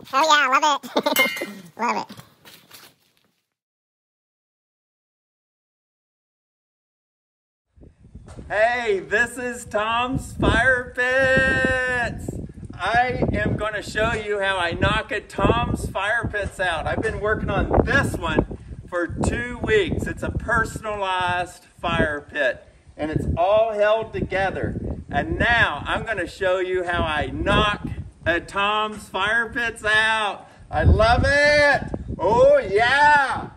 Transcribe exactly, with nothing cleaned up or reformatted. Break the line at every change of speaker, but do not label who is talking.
Oh yeah, love it. Love it.
Hey, this is Tom's Fire Pits. I am going to show you how I knock a Tom's Fire Pits out. I've been working on this one for two weeks. It's a personalized fire pit and it's all held together. And now I'm going to show you how I knock a Tom's Fire Pits out. I love it. Oh yeah.